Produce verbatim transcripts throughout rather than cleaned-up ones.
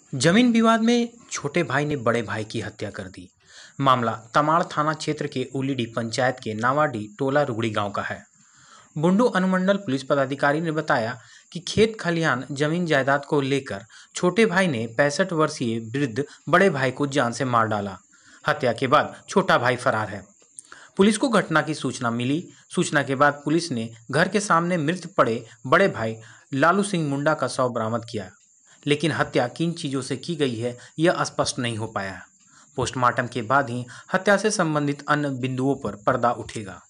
जमीन विवाद में छोटे भाई ने बड़े भाई की हत्या कर दी। मामला तमाड़ थाना क्षेत्र के उलीडी पंचायत के नावाडी टोला रुगड़ी गांव का है। बुंडू अनुमंडल पुलिस पदाधिकारी ने बताया कि खेत खलिहान जमीन जायदाद को लेकर छोटे भाई ने पैंसठ वर्षीय वृद्ध बड़े भाई को जान से मार डाला। हत्या के बाद छोटा भाई फरार है। पुलिस को घटना की सूचना मिली। सूचना के बाद पुलिस ने घर के सामने मृत पड़े बड़े भाई लालू सिंह मुंडा का शव बरामद किया, लेकिन हत्या किन चीजों से की गई है यह स्पष्ट नहीं हो पाया। पोस्टमार्टम के बाद ही हत्या से संबंधित अन्य बिंदुओं पर पर्दा उठेगा।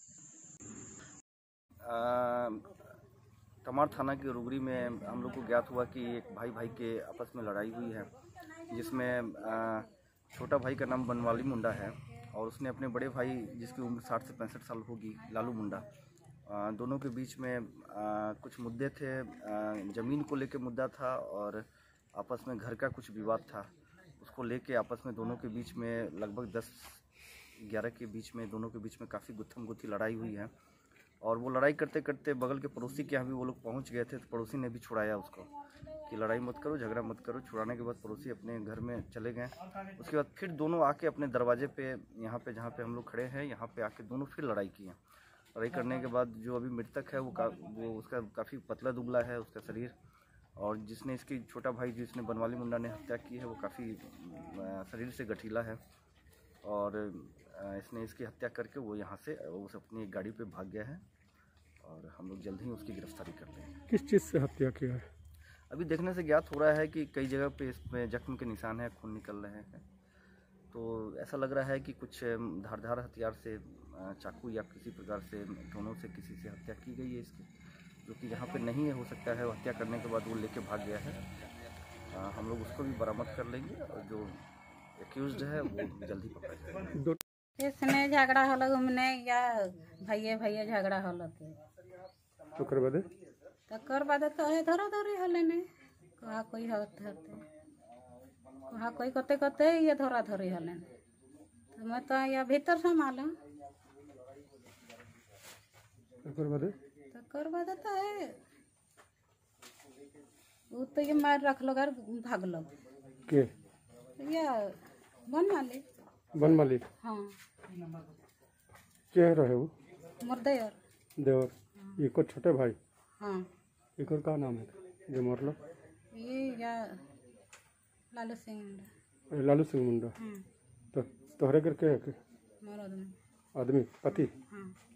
तमाड़ थाना के रुगड़ी में हम लोग को ज्ञात हुआ कि एक भाई भाई के आपस में लड़ाई हुई है, जिसमें छोटा भाई का नाम बनवाली मुंडा है और उसने अपने बड़े भाई जिसकी उम्र साठ से पैंसठ साल होगी लालू मुंडा, दोनों के बीच में कुछ मुद्दे थे। ज़मीन को लेके मुद्दा था और आपस में घर का कुछ विवाद था। उसको लेके आपस में दोनों के बीच में लगभग दस ग्यारह के बीच में दोनों के बीच में काफ़ी गुत्थम गुत्थी लड़ाई हुई है और वो लड़ाई करते करते बगल के पड़ोसी के यहाँ भी वो लोग पहुँच गए थे। तो पड़ोसी ने भी छुड़ाया उसको कि लड़ाई मत करो, झगड़ा मत करो। छुड़ाने के बाद पड़ोसी अपने घर में चले गए। उसके बाद फिर दोनों आके अपने दरवाजे पे यहाँ पे जहाँ पे हम लोग खड़े हैं यहाँ पे आके दोनों फिर लड़ाई की है। लड़ाई करने के बाद जो अभी मृतक है वो का वो उसका काफ़ी पतला दुबला है उसका शरीर, और जिसने इसकी छोटा भाई जिसने बनवाली मुंडा ने हत्या की है वो काफ़ी शरीर से गठीला है और इसने इसकी हत्या करके वो यहाँ से उस अपनी एक गाड़ी पे भाग गया है और हम लोग जल्द ही उसकी गिरफ्तारी कर लेंगे। किस चीज़ से हत्या किया है? अभी देखने से ज्ञात हो रहा है कि कई जगह पे इसमें जख्म के निशान है, खून निकल रहे हैं, तो ऐसा लग रहा है कि कुछ धारदार हथियार से, चाकू या किसी प्रकार से दोनों से किसी से हत्या की गई है इसकी, जो कि यहाँ पे नहीं है। हो सकता है हत्या करने के बाद वो लेके भाग गया है। आ, हम लोग उसको भी बरामद कर लेंगे और जो एक्यूज्ड है वो जल्दी पकड़ा जाएगा। इसने झगड़ा होला घूमने या भैया भैया झगड़ा होला तो कर बदे तो कर बदे तो है धरा धरी हले ने कहा कोई होते होते कहा कोई कते कते ये धरा धरी हले ने तो मैं तो या भीतर संभाला तो कर बदे तो कर बदे तो है वो तो ये मार रख लो घर भाग लो के या बन मालिक बन मालिक हाँ के रहे वो मुर्देवर देवर एक छोटे भाई हाँ एक का नाम है जो मरलो ये या लालू सिंह मुंडा लालू सिंह मुंडा। तो तोहरे घर के है के मोर आदमी आदमी पति हाँ